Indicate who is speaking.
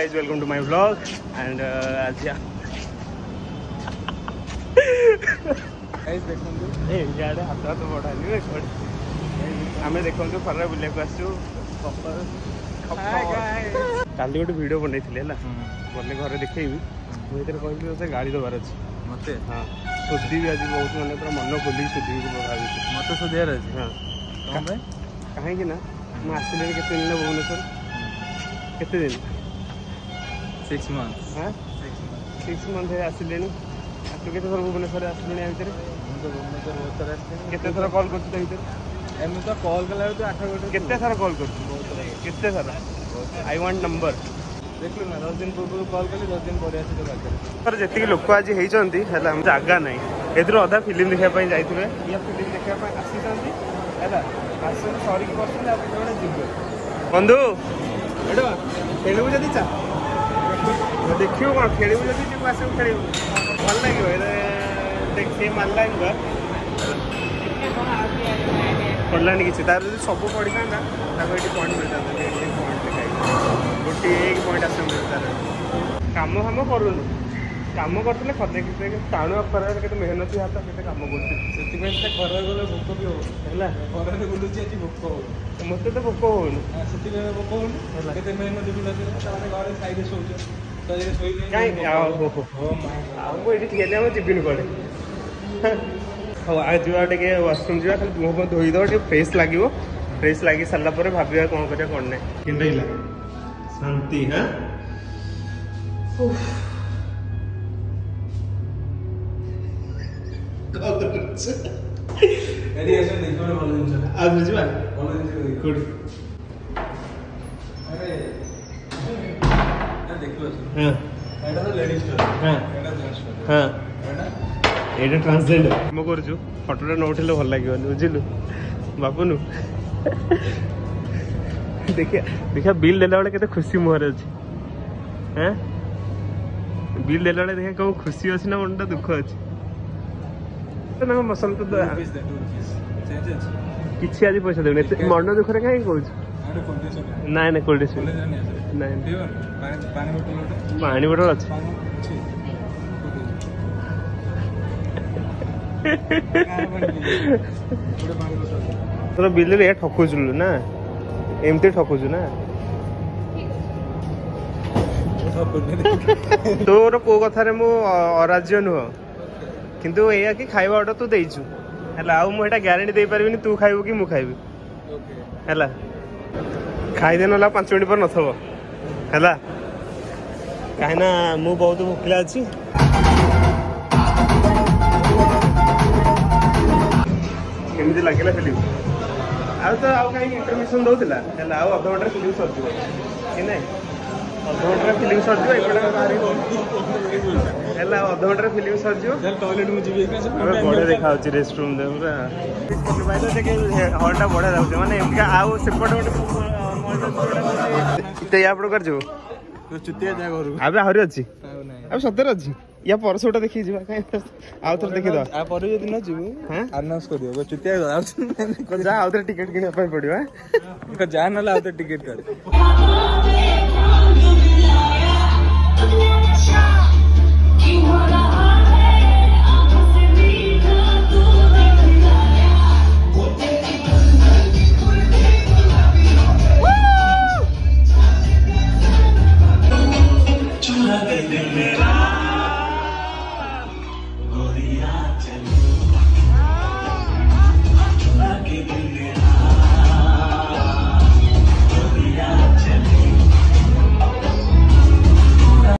Speaker 1: guys welcome to my vlog and आज guys देखंतु ए याडे हाथ हाथ बढानी रेकॉर्ड आमे देखंतु फररा बुले को आसु प्रॉपर हाय गाइस काली गोटे वीडियो बनैथिले हला बोले घरे देखैबी मु इधर कहबी से गाड़ी दबार अछि मते हां सुधी भी आज बहुत माने पूरा मन खोली सुधी को भाबी मते सुधियार अछि हां काहे काहे कि ना मु आसिले केते दिन भुवनेश्वर केते दिन 6 months हां 6 months है आसिले नी तू केते थर भुवनेश्वर आसिले नी भीतर तो भुवनेश्वर बहुत थर आसिले केते थर कॉल करछ त भीतर एमे तो कॉल कला तो 8 घंटे केते थर कॉल करछ बहुत थर केते थर आई वांट नंबर देखलु ना 10 दिन पूर्व कॉल कली 10 दिन ପରେ आसी तो बात पर जति के लोक आज हेइ चंती हला हम जागा नै एथरो आधा फिल्म देखा पई जाइथिबे या फिल्म देखा पई आसी चंती हला आसे सॉरी की पर्सन आप जोडे जिबे बंधु एडो खेलबु जदी चा देखियो कोन खेलबु जदी जे आसे खेलबु भल लागियो ए देख से मानला इनका पडलानी किछि तार सब पडी ना ताको एटी पॉइंट मिलता है एटी पॉइंट लिखाई गोटे एक पॉइंट आसे मिलता है काम हम करूनु काम करतले खदे के टाणुआ खरा केते मेहनती हाथ केते काम करछि सेति पे से खरा गले भूख भी हो हैला खरा रे बुलुछि अछि भूख हो मते तो भूख होन सेति पे भूख होन केते मेहनती भी लगे ताने घरे साइड सोच तो जे सोई काई आओ हो आउ एटी खेले हम जिबिन पड़े हो आज जुआटे के वॉशरूम जुआ खाली मुंह पर धोई दो टे फ्रेश लागिवो फ्रेश लागी सल्ला परे भाबिया कोन करिया कोन नै किंदैला शांति हां एडिएशन देखो ना बोलो इनसे आज बुझबा बोलो इनसे गुड अरे ये देखो हां एटा तो लेडीज स्टोर हां एटा जेंट्स स्टोर हां एटा ट्रांसजेंडर म करजु फोटोटा न उठेले भल लागिवनी बुझिलु बाबुनु देखिया बिल देला वाले केते खुशी मोहरे अछि हैं बिल देला वाले देखिया को खुशी अछि ना मनटा दुख अछि तो ना मसल तो किछि आज पैसा देबे मन दुख रे काहे कहू नाय ना कोल्ड ड्रिंक्स नाय पानी बोतल अछि तोर बिल रे ठकुजुलु ना एमते ठकुजु ना तोर को कथा रे मु अराज्य नु किंतु एया कि खाइबा ऑर्डर तू देइछु हला आ मु एटा गारंटी दे परबिनी तू खाइबो कि मु खाइबी ओके हला खाइ देनला 5 मिनिट पर नथबो हला काहे ना मु बहुत भूखला अछि केमिति लागला फिल्म आ तो आउ काई इंटरमिशन दोतिला हला आउ अध घंटा फिल्म सरजिबो कि नै अध घंटा फिल्म सरजिबो एपडा बाहरी हला अध घंटा फिल्म सरजिबो चल टॉयलेट मु जिबे के बडे देखाउ छि रेस्टरूम दे पूरा भाई तो देखे हॉलटा बडा जाउ छ माने एमका आउ सेपट ते आपड़ कर जो तो चुतिया जा घर आबे हरि अछि अब सतर अछि या परसोटा देखि जिबा काई आउ थर देखि द आ पर जदि न जिबु हैं अनाउंस कर दियो चुतिया जा आउ थर टिकट किने पय पडिबा जा नला आउ थर टिकट कर